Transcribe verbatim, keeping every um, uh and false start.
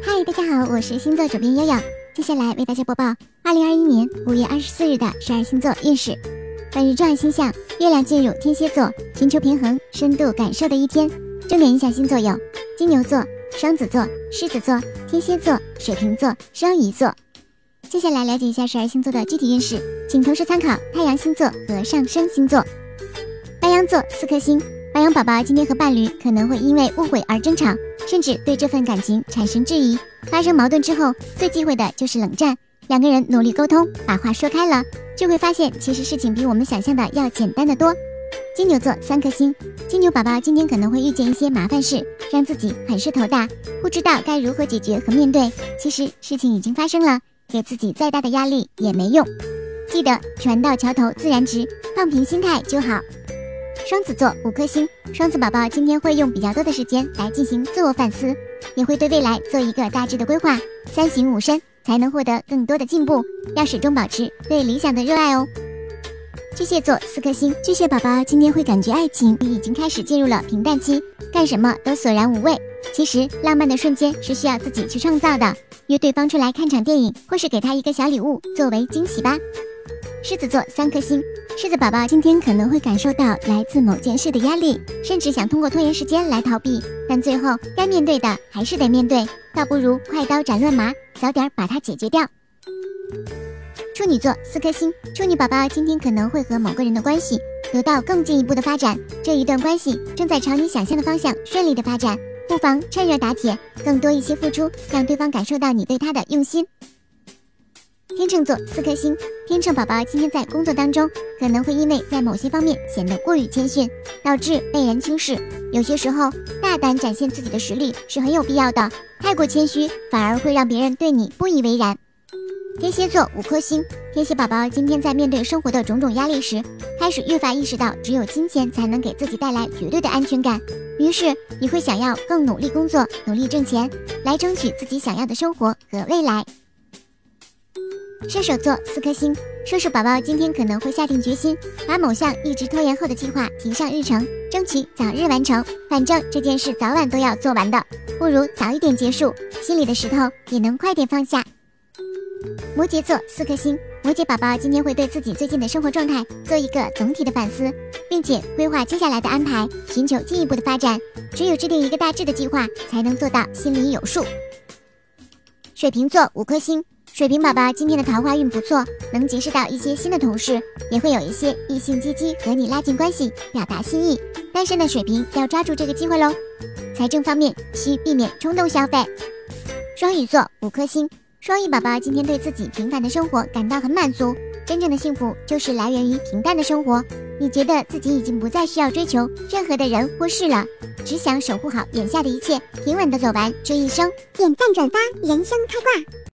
嗨，大家好，我是星座主编悠悠，接下来为大家播报二零二一年五月二十四日的十二星座运势。本日重要星象：月亮进入天蝎座，寻求平衡、深度感受的一天。重点影响星座有金牛座、双子座、狮子座、天蝎座、水瓶座、双鱼座。接下来了解一下十二星座的具体运势，请同时参考太阳星座和上升星座。白羊座四颗星，白羊宝宝今天和伴侣可能会因为误会而争吵，甚至对这份感情产生质疑。发生矛盾之后，最忌讳的就是冷战。两个人努力沟通，把话说开了，就会发现其实事情比我们想象的要简单得多。金牛座三颗星，金牛宝宝今天可能会遇见一些麻烦事，让自己很是头大，不知道该如何解决和面对。其实事情已经发生了，给自己再大的压力也没用。记得船到桥头自然直，放平心态就好。双子座五颗星，双子宝宝今天会用比较多的时间来进行自我反思，也会对未来做一个大致的规划，三省吾身才能获得更多的进步，要始终保持对理想的热爱哦。巨蟹座四颗星，巨蟹宝宝今天会感觉爱情已经开始进入了平淡期，干什么都索然无味。其实浪漫的瞬间是需要自己去创造的，约对方出来看场电影，或是给他一个小礼物作为惊喜吧。狮子座三颗星，狮子宝宝今天可能会感受到来自某件事的压力，甚至想通过拖延时间来逃避，但最后该面对的还是得面对，倒不如快刀斩乱麻，早点把它解决掉。处女座四颗星，处女宝宝今天可能会和某个人的关系得到更进一步的发展，这一段关系正在朝你想象的方向顺利的发展，不妨趁热打铁，更多一些付出，让对方感受到你对他的用心。天秤座四颗星，天秤宝宝今天在工作当中可能会因为在某些方面显得过于谦逊，导致被人轻视。有些时候大胆展现自己的实力是很有必要的，太过谦虚反而会让别人对你不以为然。天蝎座五颗星，天蝎宝宝今天在面对生活的种种压力时，开始越发意识到只有金钱才能给自己带来绝对的安全感，于是你会想要更努力工作，努力挣钱，来争取自己想要的生活和未来。射手座四颗星，射手宝宝今天可能会下定决心，把某项一直拖延后的计划提上日程，争取早日完成。反正这件事早晚都要做完的，不如早一点结束，心里的石头也能快点放下。摩羯座四颗星，摩羯宝宝今天会对自己最近的生活状态做一个总体的反思，并且规划接下来的安排，寻求进一步的发展。只有制定一个大致的计划，才能做到心里有数。水瓶座五颗星，水瓶宝宝今天的桃花运不错，能结识到一些新的同事，也会有一些异性积极和你拉近关系，表达心意。单身的水瓶要抓住这个机会咯。财政方面需避免冲动消费。双鱼座五颗星，双鱼宝宝今天对自己平凡的生活感到很满足，真正的幸福就是来源于平淡的生活。你觉得自己已经不再需要追求任何的人或事了，只想守护好眼下的一切，平稳的走完这一生。点赞转发，人生开挂。